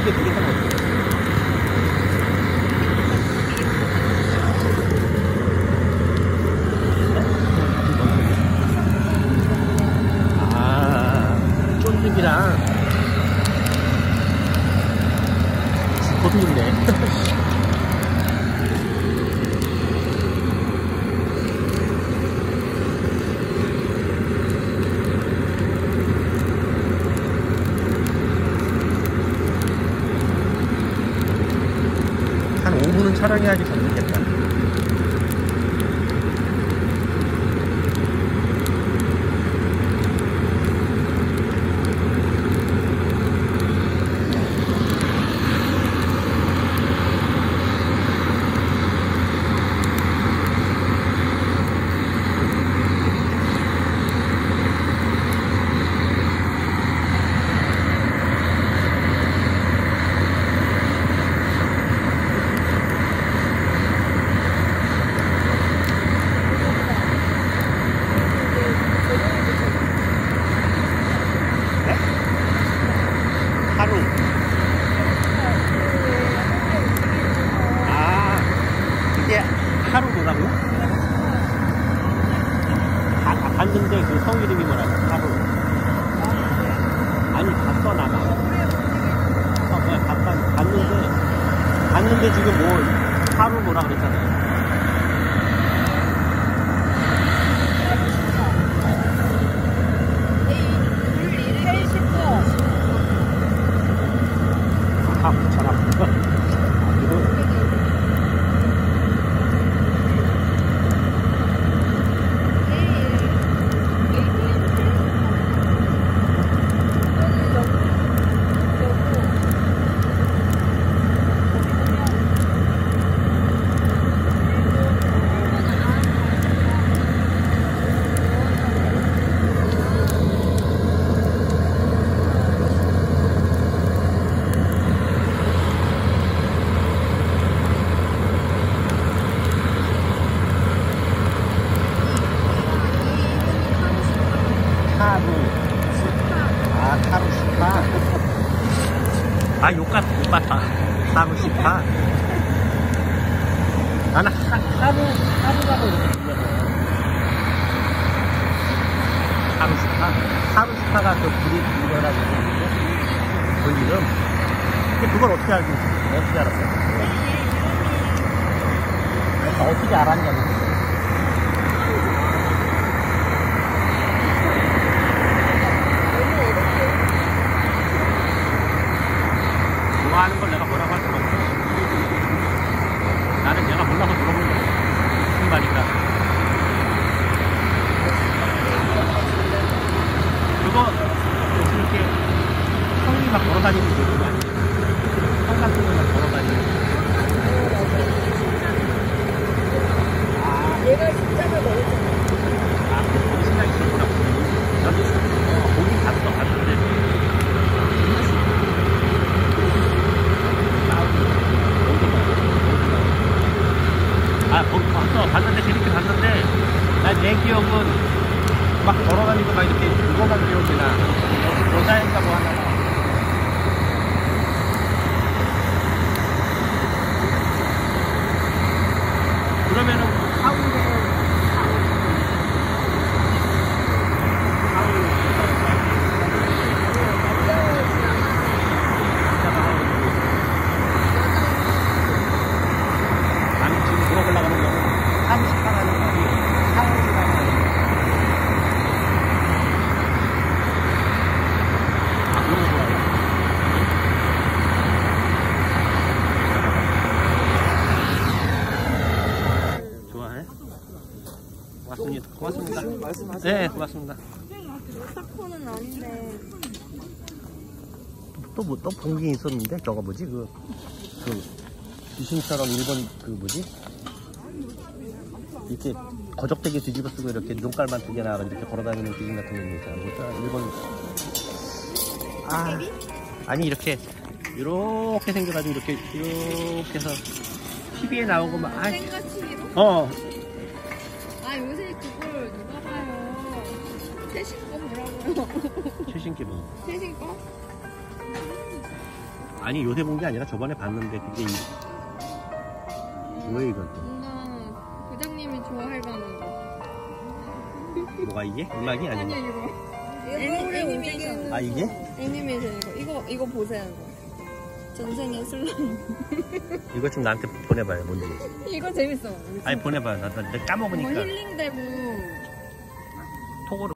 이게 되게 큰 거지. 아, 쫀득이랑 고등인데. 한 5분은 촬영해야지 잡겠다. 하루 뭐라고요? 갔는데 그 성 이름이 뭐라고? 하루. 아니, 갔어, 나가. 갔는데 지금 뭐, 하루 뭐라 그랬잖아요. 아, 붙여라. 아, 욕 같아. 하루 18. 나는 하루라고 이렇게 불려요. 하루 18. 하루 18가 그 불이라고 그러는데, 그 이름. 근데 그걸 어떻게 알았어요? 어떻게 알았냐고. 좋아하는 걸 내가 뭐라고 할 수가 없어. 나는 내가 몰라서 물어보는 거야. 무슨 말인가. 그거 요즘 이렇게 성이 막 걸어다니는 그거 아니야? 성 같은 거 막 걸어다니는. 얘가 십자가 먹었잖아. 아, 거기 신랑이 있었구나. 나도 거기 갔는데. 아, 거기 봤는데 재밌게 봤는데, 난 내 기억은 막 걸어다니고 막 이렇게 그거만 기억이 나. 여자인가 뭐 하나가. 그러면은 나는 지금 물어보려고 하는 거는 38하는 말이 하울이라는 말이 너무 좋아요. 좋아해? 고맙습니다. 네, 고맙습니다. 사코는 아닌데. 또 본 게 있었는데, 저거 뭐지? 그 귀신처럼 일본 이렇게 거적대기 뒤집어 쓰고 이렇게 눈깔만 2개 나와가지고 이렇게 걸어다니는 귀신 같은 게 있잖아. 일본. 아니, 이렇게 생겨가지고 이렇게 해서 TV에 나오고 막. 생가치기로? 요새 그걸 누가 봐요. 최신 거 뭐라고요? 최신 게 뭐? 최신 거? 아니 요새 본 게 아니라 저번에 봤는데 그게 뭐야 이건 또? 뭔가 부장님이 좋아할 만한 거. 뭐가 이게? 음악이 아니면? 아니야 이거. 애니메이션. 아 이게? 애니메이션 이거 보세요 이거. 전생의 슬라임. 이거 좀 나한테 보내봐요 뭔지. 이거 재밌어. 아니 보내봐요. 나 까먹으니까. 뭐 힐링되고. 톡으로